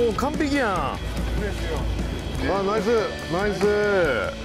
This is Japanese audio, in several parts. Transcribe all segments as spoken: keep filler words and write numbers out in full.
もう完璧やん。あ、ナイスナイス。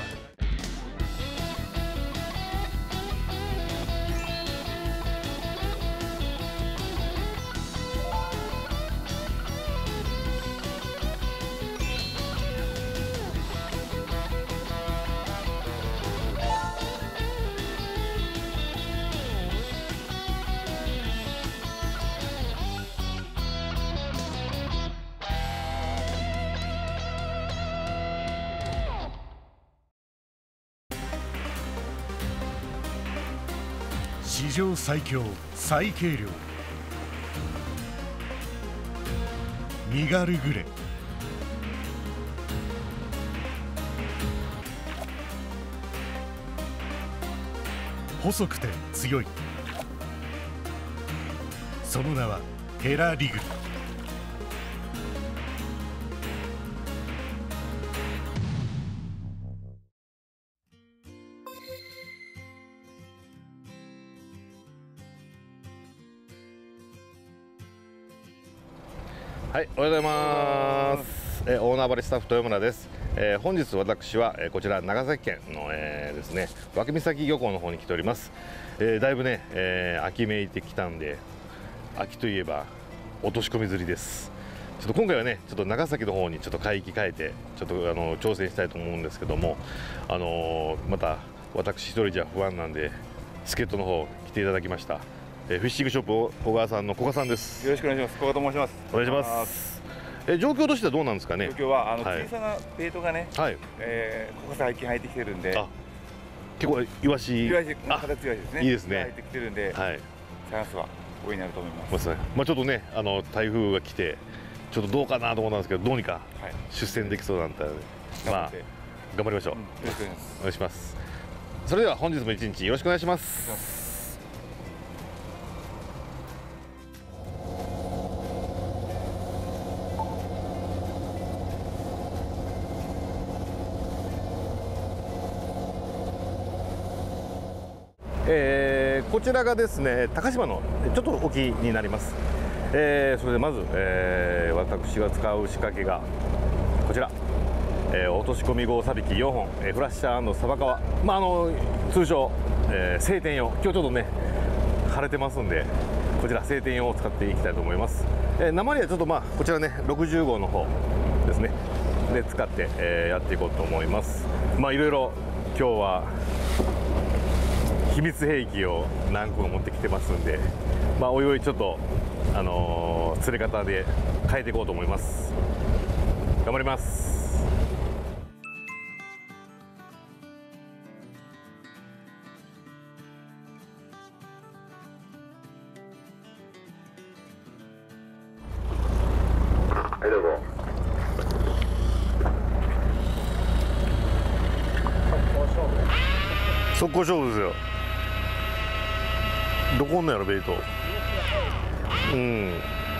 史上最強最軽量身軽グレ、細くて強い、その名はヘラリグレ。 はい、おはようございます。えー、大縄張りスタッフ豊村です。えー、本日私は、えー、こちら長崎県の、えー、ですね脇岬漁港の方に来ております。えー、だいぶね、えー、秋めいてきたんで、秋といえば落とし込み釣りです。ちょっと今回はねちょっと長崎の方にちょっと海域変えてちょっとあの挑戦したいと思うんですけども、あのー、また私一人じゃ不安なんで助っ人の方来ていただきました。えー、フィッシングショップ小川さんの古賀さんです。 よろしくお願いします。小川と申します。 お願いします。え状況としてはどうなんですかね。 状況はあの、 はい、 小さなベイトがね、はい、えー、ここ最近入ってきてるんで、あ結構イワシ、 イワシ形強いですね。 いいですね。 入ってきてるんで、はい、チャンスは大いになると思います。 まあちょっとねあの台風が来てちょっとどうかなと思ったんですけど、どうにか出船できそうなんだったので、はい、まあ頑張りましょう。うん、よろしくお願いします。お願いします。それでは本日も一日よろしくお願いします。えー、こちらがですね高島のちょっと沖になります。えー、それでまず、えー、私が使う仕掛けがこちら、えー、落とし込み号さびきよんほん、えー、フラッシャー&サバカワ、まあ、あの通称、えー、晴天用。今日ちょっとね晴れてますんでこちら晴天用を使っていきたいと思います。えー、鉛はちょっとまあこちらねろくじゅう号の方ですねで使って、えー、やっていこうと思います。まあいろいろ今日は秘密兵器を何個か持ってきてますんで、まあ、おいおいちょっと、あのー、釣れ方で変えていこうと思います。頑張ります。はいどうぞ。速攻勝負ですよ。どこおんのやろベイト。うん。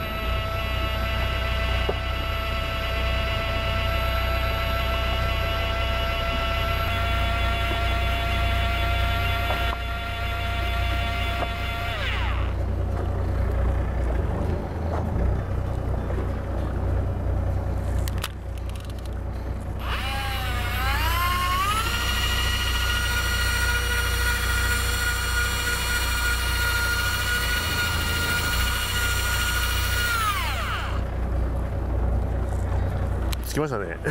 来ましたね。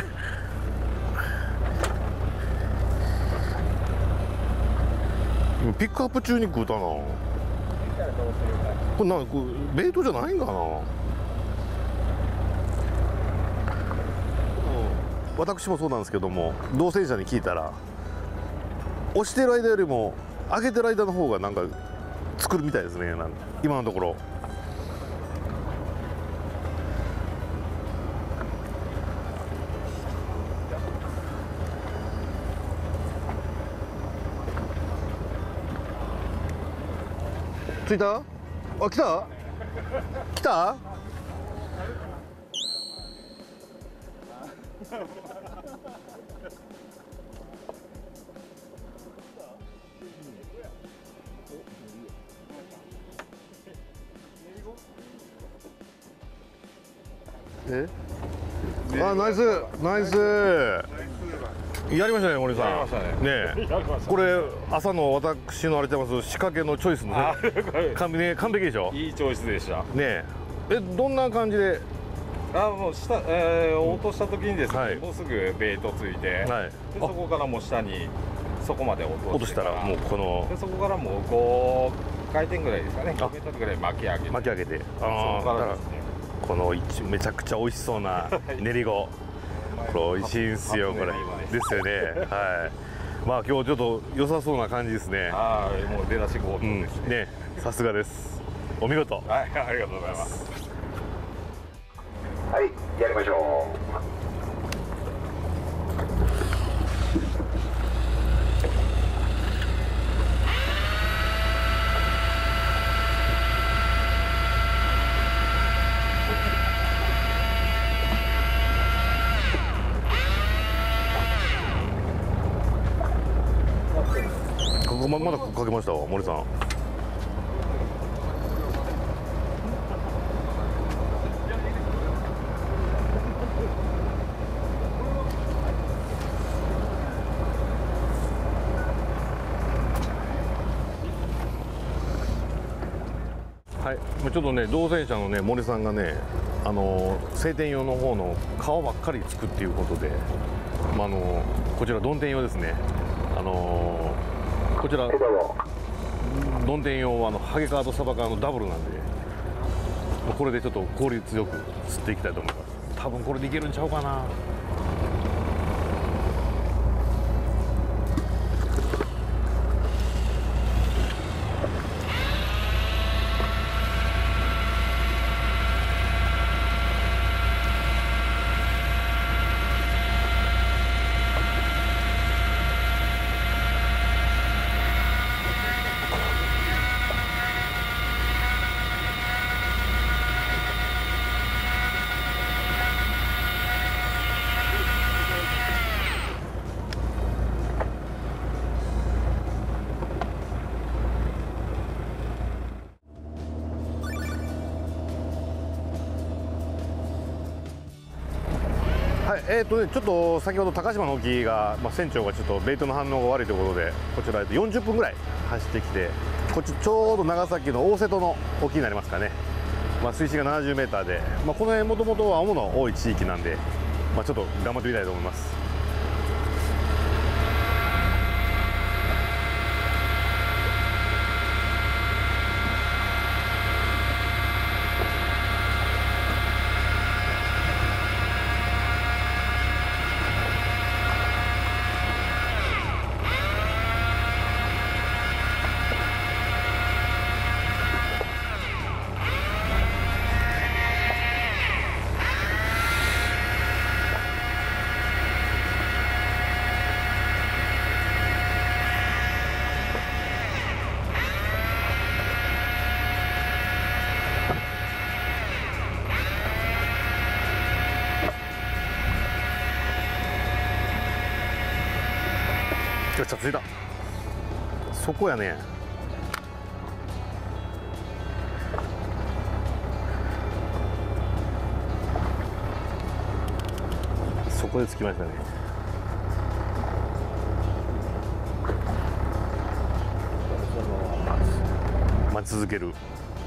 ピックアップ中に食うたな。これなんかベイトじゃないんかな。うん、私もそうなんですけども同性者に聞いたら押してる間よりも上げてる間の方がなんか作るみたいですね。なん今のところ。着いた？あ、来た？来た？ えあナイスナイスやりましたね森さん。 やりましたね。 ねこれ朝の私のあれてます仕掛けのチョイスのね完璧完璧でしょ。 いいチョイスでした。 ねえどんな感じで。 あもう下、えー、落とした時にですね、 はいもうすぐベイトついて、 はいでそこからもう下にそこまで落として落としたらもうこのでそこからもうごかいてんぐらいですかね、ごメートルぐらい巻き上げて、 巻き上げてそああだからこからですね、 この一めちゃくちゃ美味しそうな練り子これ美味しいんすよこれですよねはいまあ今日ちょっと良さそうな感じですね。 ああもう出だし強盗うんですね、 ねさすがですお見事。 はいありがとうございます。 はい、やりましょう。 ここままだかけましたわ森さん。はい、ちょっとね同船者のね森さんがねあの晴天用の方の皮ばっかりつくっていうことで、まあ、あのこちら曇天用ですね。あのこちら曇天用はあのハゲ皮とサバ皮のダブルなんで、まあこれでちょっと効率よく釣っていきたいと思います。多分これでいけるんちゃうかな。はい、えーとね、ちょっと先ほど高島の沖が、まあ、船長がちょっとベイトの反応が悪いということでこちらよんじゅっぷんぐらい走ってきてこっちちょうど長崎の大瀬戸の沖になりますかね、まあ、水深がななじゅうメーターで、まあ、この辺もともとは青の多い地域なんで、まあ、ちょっと頑張ってみたいと思います。よっしゃ着いた。そこやね。そこで着きましたね。待ち続ける。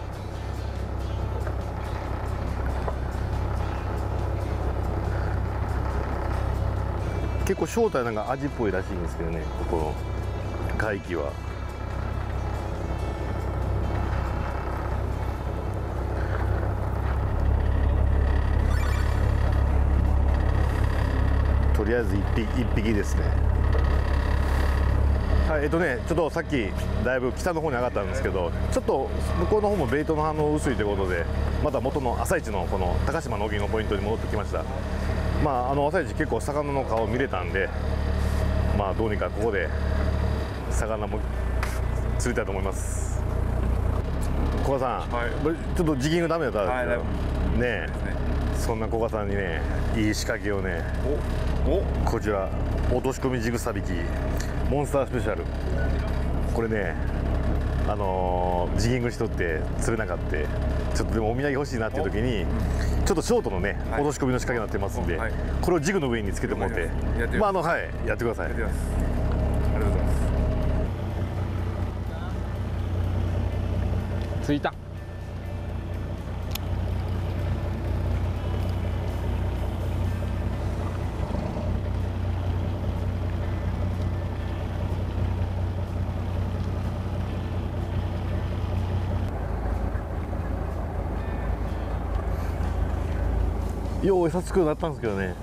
結構正体なんか味っぽいらしいんですけどね、ここの海域は。とりあえず一匹一匹ですね。はい、えっとね、ちょっとさっきだいぶ北の方に上がったんですけど、ちょっと向こうの方もベイトの反応薄いということで、また元の朝市のこの高島の沖のポイントに戻ってきました。まあ、あの朝市結構魚の顔見れたんで、まあどうにかここで魚も釣りたいと思います。古賀さん、 はい、 ちょっとジギングダメだったはい、 んですけど、ねえ、 ね、 そんな古賀さんにねいい仕掛けをね、 おおこちら落とし込みジグサビキモンスタースペシャル、これねあのー、ジギングしとって釣れなかったちょっとでもお土産欲しいなっていう時にちょっとショートのね、はい、落とし込みの仕掛けになってますんで、はい、これをジグの上につけてもらってまああのはいやってください。やってます。ありがとうございます。 着いた。 よう餌つくようになったんですけどね。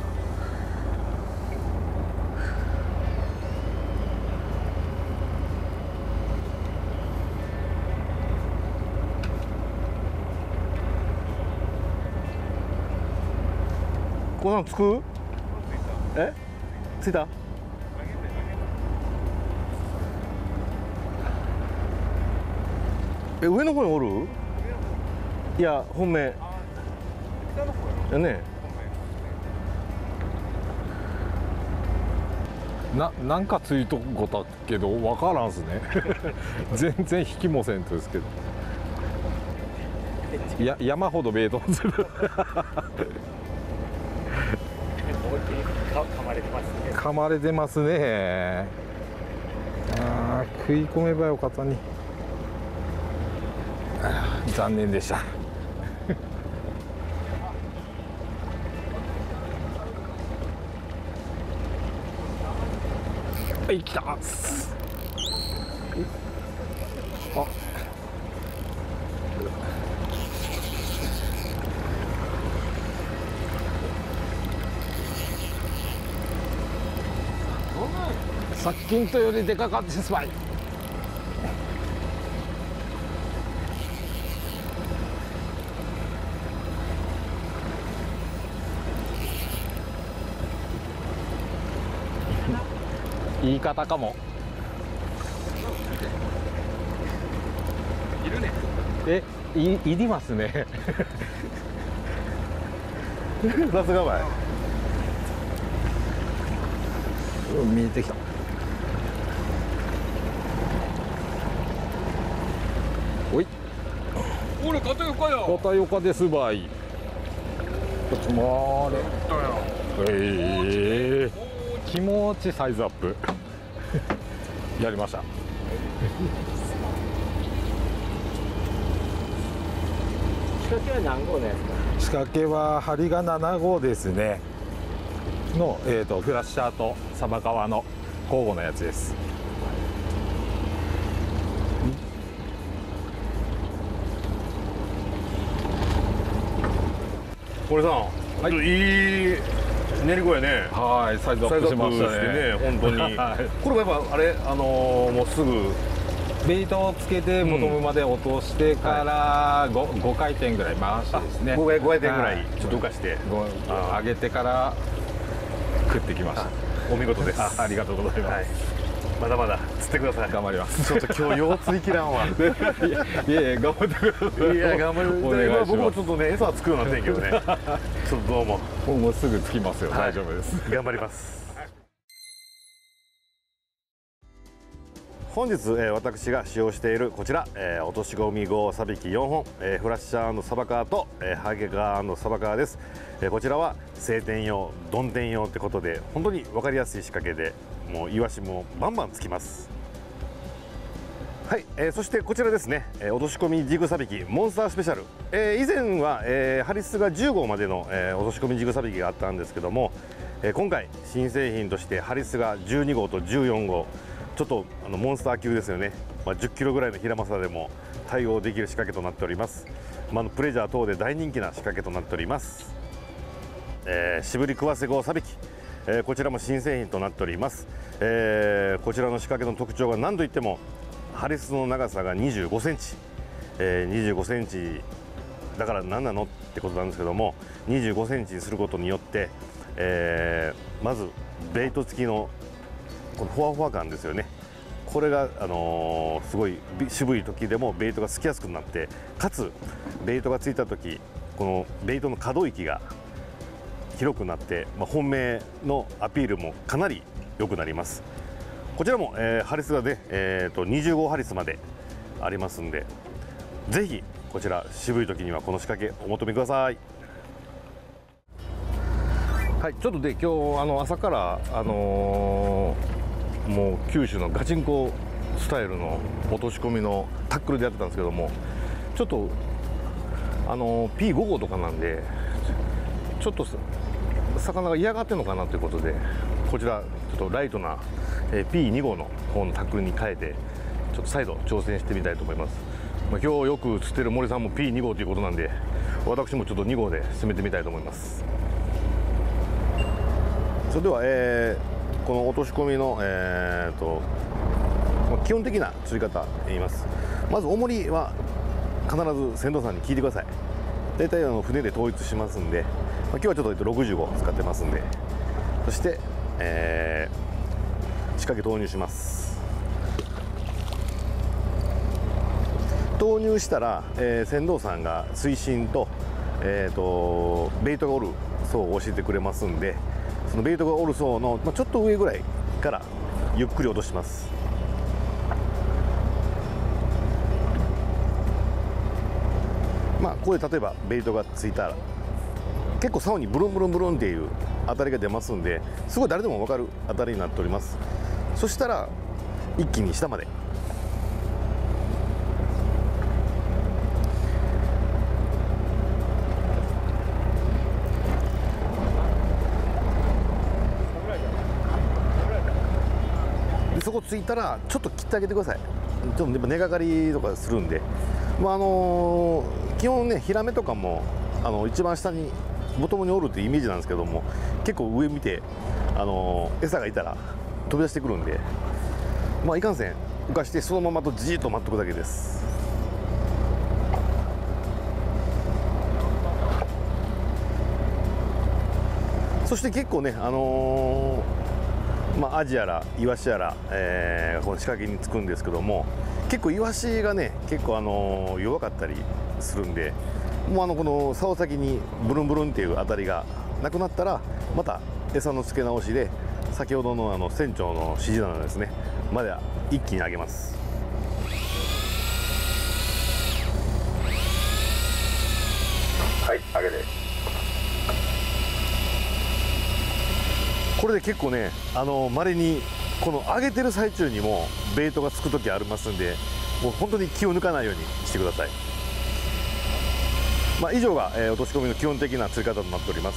こんなんつく？え？ついた？え、上の方におる？いや、本命。やね。 な、なんかついとこたけど分からんすね全然引きもせんとですけどや山ほどベイトする噛まれてますね。噛まれてますね。あー、食い込めばよかったに。あー、残念でしたはい、来た。あ、さっきんとよりでかかってすばい。言い方かも。いるね。え、い、いりますね。 さすがばい。 見えてきた。おい。俺片岡や。片岡ですばい。ちょっと回れ。ええー。気持ちサイズアップやりました仕掛けは何号のやつか。 仕掛けは針がなな号ですねの、えーと、フラッシャーとサバカワの交互のやつです。 これさん、はい、いい練り子やね。 はい、サイズアップしましたね。 本当に。これもやっぱあれ、あのー、もうすぐベイトをつけてボトムまで落としてから 5,、はい、ご回転ぐらい回してですね。 ご回転ぐらいちょっと浮かして上げてから食ってきました。 お見事です。 あ、ありがとうございます。はい、 まだまだ釣ってください。 頑張ります。 ちょっと今日よう釣りきらんわ。いやいや、頑張ってください。 いや、頑張る。お願いします。僕もちょっとね、餌はつくようになってんけどね。ちょっとどうも。 もうすぐつきますよ。はい、大丈夫です。 頑張ります。本日、えー、私が使用しているこちら、えー、落とし込み号さびきよんほん、えー、フラッシャーサバカーと、えー、ハゲガーサバカーです。えー、こちらは晴天用、曇天用ってことで本当に分かりやすい仕掛けで、もうイワシもバンバンつきます。はい、えー、そしてこちらですね、えー、落とし込みジグさびきモンスタースペシャル、えー、以前は、えー、ハリスがじゅう号までの、えー、落とし込みジグさびきがあったんですけども、えー、今回新製品としてハリスがじゅうに号とじゅうよん号、ちょっとあのモンスター級ですよね、まあ、じゅっキロぐらいのヒラマサでも対応できる仕掛けとなっております。まあ、あのプレジャー等で大人気な仕掛けとなっております。えー、渋り食わせ号さびき、えー、こちらも新製品となっております。えー、こちらの仕掛けの特徴が何といってもハリスの長さがにじゅうごセンチ、えー、にじゅうごセンチだから何なのってことなんですけども、にじゅうごセンチにすることによって、えー、まずベイト付きのこのふわふわ感ですよね。これが、あのー、すごい渋い時でもベイトがつきやすくなって、かつベイトがついた時このベイトの可動域が広くなって、まあ、本命のアピールもかなり良くなります。こちらも、えー、ハリスがで、えー、とにじゅう号ハリスまで、 ありますんで、ぜひこちら渋い時にはこの仕掛けお求めください。はい、ちょっとで今日あの朝からあのー、もう九州のガチンコスタイルの落とし込みのタックルでやってたんですけども、ちょっとあの ピーご 号とかなんでちょっと魚が嫌がってるのかなということで、こちらちょっとライトな ピーに 号の方のタックルに変えてちょっと再度挑戦してみたいと思います。まあ、今日よく釣ってる森さんも ピーに 号ということなんで、私もちょっとに号で攻めてみたいと思います。それでは、えー、この落とし込みの、えー、と基本的な釣り方言います。まず重りは必ず船頭さんに聞いてください。大体あの船で統一しますんで、まあ、今日はちょっとろくじゅうご使ってますんで、そして、えー、仕掛け投入します。投入したら、えー、船頭さんが水深と、えー、とベイトがおる層を教えてくれますんで、そのベイトがおる層の、まあ、ちょっと上ぐらいからゆっくり落とします。まあ、ここで例えばベイトがついたら結構竿にブルンブルンブルンっていう当たりが出ますんで、すごい誰でも分かる当たりになっております。そしたら一気に下までで、そこついたらちょっと切ってあげてください。ちょっとやっぱ根がかりとかするんで、まああのー、基本ねヒラメとかもあの一番下にボトムにおるっていうイメージなんですけども、結構上見て、あのー、餌がいたら飛び出してくるんで、まあいかんせん浮かしてそのままとじーっと待っとくだけです。そして結構ね、あのー、まあアジやらイワシやら、えー、この仕掛けにつくんですけども、結構イワシがね結構あの弱かったりするんで、もうあのこの竿先にブルンブルンっていう当たりがなくなったら、また餌の付け直しで先ほどのあの船長の指示なのですねまで一気に上げます。はい、上げて。これで結構ね、あの稀にこの上げてる最中にもベイトがつく時ありますんで、もう本当に気を抜かないようにしてください。まあ、以上が、えー、落とし込みの基本的な釣り方となっております。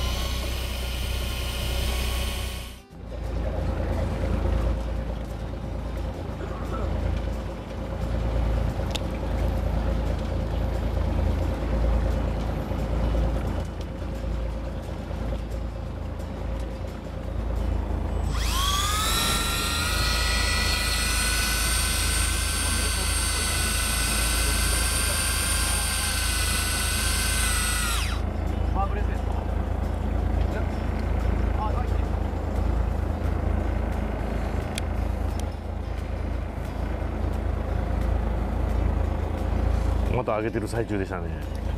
また上げてる最中でしたね。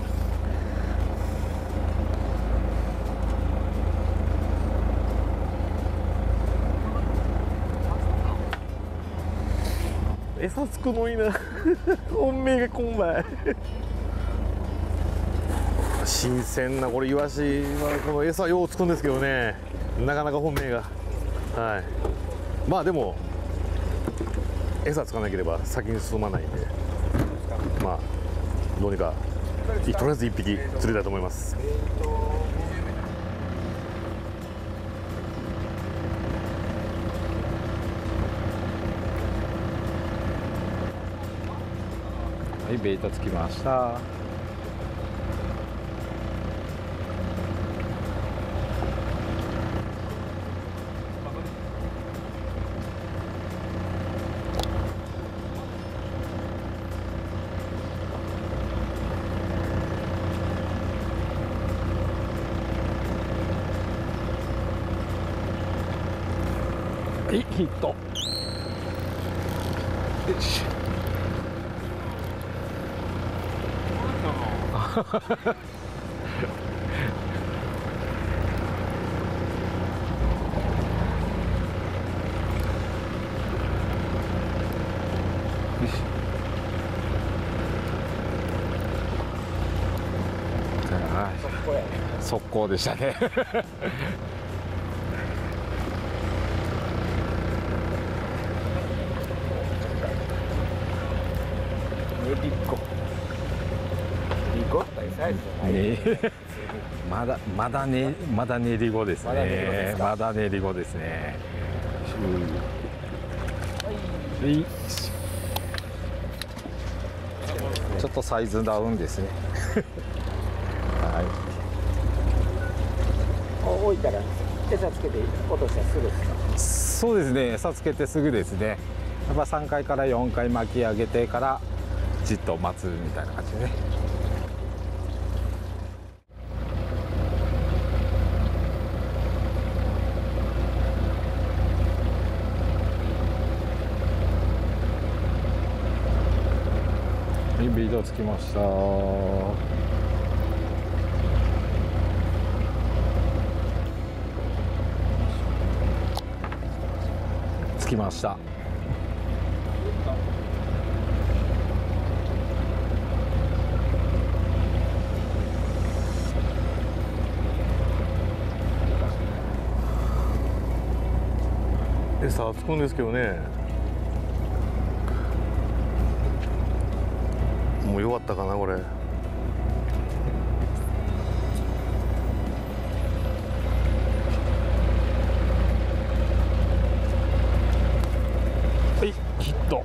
餌つくのいいな本命がこんばい新鮮なこれイワシはこの餌ようつくんですけどね、なかなか本命が、はい、まあでも餌つかなければ先に進まないんで、まあどうにかとりあえずいっぴき釣りたいと思います。 はい、ベイトつきました。はい、ヒット。よし。よし。 速攻でしたねリコリコってサイズじゃないねまだまだねまだ練り子ですまだ練り子でねすかまだ練り子ですねはいちょっとサイズダウンですねは置いたら餌つけて落としたらすぐですか？ いそうですね餌つけてすぐですねやっぱさんかいからよんかい巻き上げてからじっと待つみたいな感じでねビートつきました。つきました。 餌つくんですけどね、もう弱ったかなこれ。 はいヒット。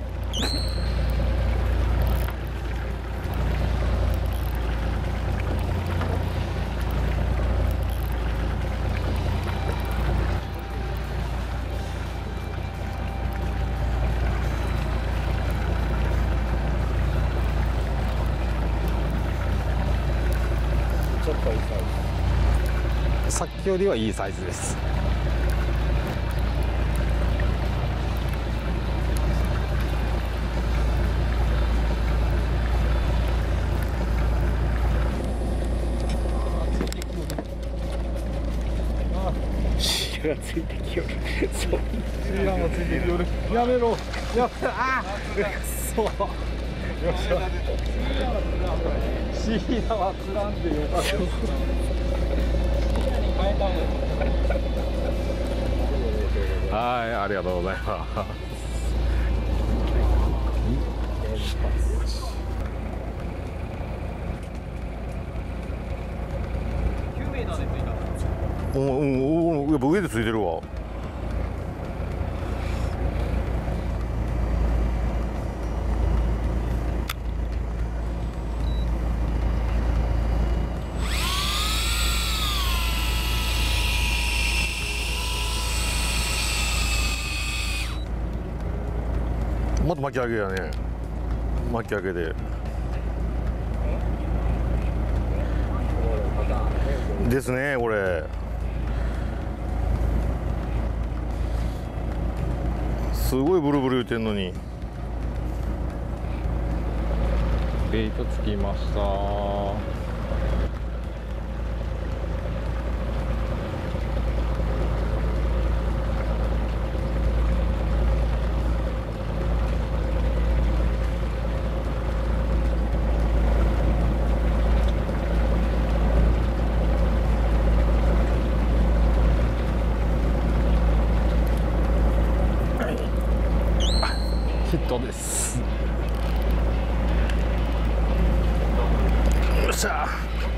ちょっといいサイズ。 さっきよりはいいサイズです。 シーラがついてきよる。そう。 シーラもついてきよる。やめろ。やった。あ。そう。よっしゃ。シーラはつらんでよかった。はい、ありがとうございます。 おおお、やっぱ上でついてるわ。また巻き上げやね。巻き上げで。ですね、これ。すごいブルブル言ってんのに。 ベイトつきました。ヒットです。 よっしゃ。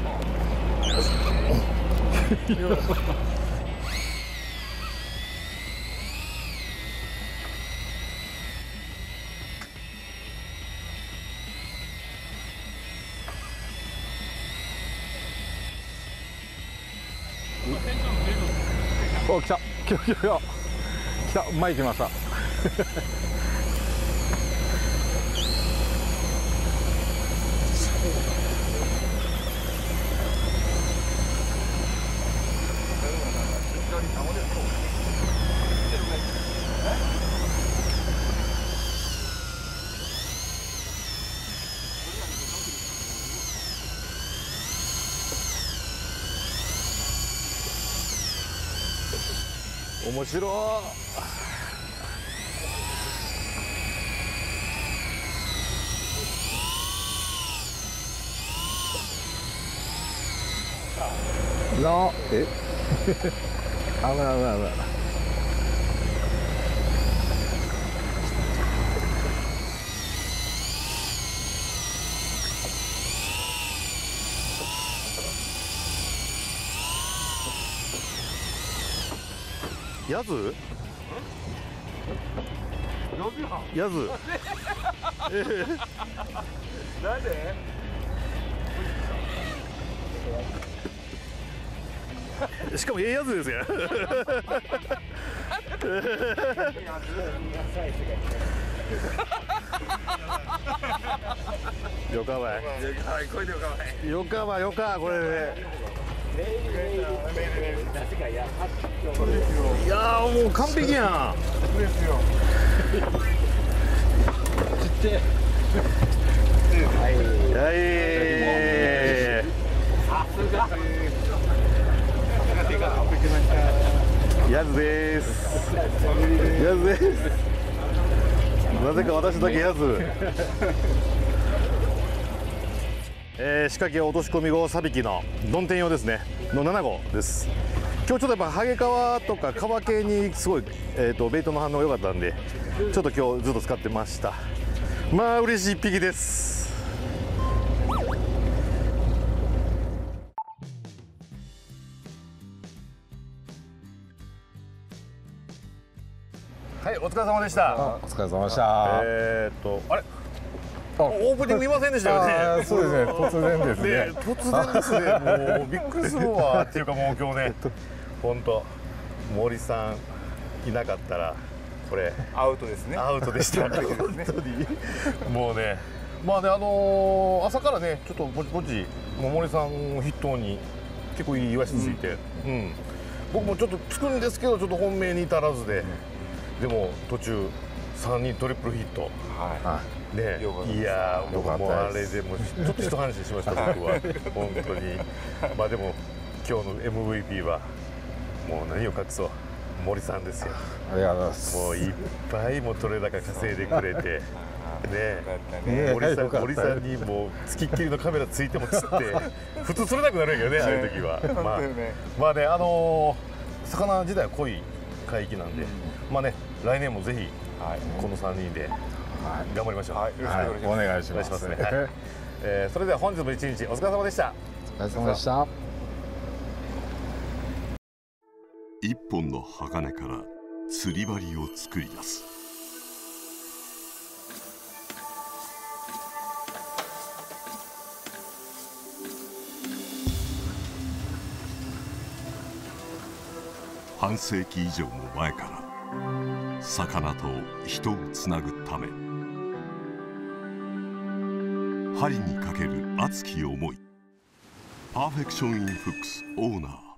お、来た。来た来た来た。来た。前来ました。 面白い。 なえ危ない危ない危ない。 やずやずなんで？ しかもええやつですよよかばいよかばよかこれでいやーもう完璧やんちっちゃい。 はいやずでーすやずでーすなぜか私だけやずえー、仕掛け落とし込み号さびきのどん天用ですねのなな号です。今日ちょっとやっぱハゲ川とか川系にすごい、えー、とベイトの反応良かったんでちょっと今日ずっと使ってました。まあ嬉しい一匹です。はい、お疲れ様でした。 お疲れ様でした。 えーっとあれオープニング見ませんでしたよね。 そうですね、突然ですね。 ね突然ですね。もうびっくりするわっていうかもう今日ね、本当森さんいなかったらこれアウトですね。 アウトでした。本当にもうね、まあねあのー、朝からねちょっとぼちぼち森さんを筆頭に結構いいイワシついて、うん、うん、僕もちょっとつくんですけどちょっと本命に至らずで、うん、でも途中さんにんトリプルヒット。はい。ね、いやー、僕もあれでもちょっと一話しました僕は本当に。まあでも今日の エムブイピー はもう何を隠そう森さんですよ。 ありがとうございます。 もういっぱいも取れ高稼いでくれてね、森さん森さんにもう付きっきりのカメラついてもつって普通釣れなくなるんやけどねああいう時は。まあまあねあの魚自体は濃い海域なんで、まあね来年もぜひこのさんにんで。頑張りましょう。はい、 お願いします。 ね。はい、えー、それでは本日も一日お疲れ様でした。 お疲れ様でした。 一本の鋼から釣り針を作り出す。半世紀以上も前から魚と人をつなぐため針にかける熱き思い。パーフェクションインフックスオーナー